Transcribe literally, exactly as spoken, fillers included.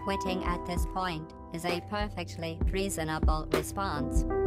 quitting at this point is a perfectly reasonable response.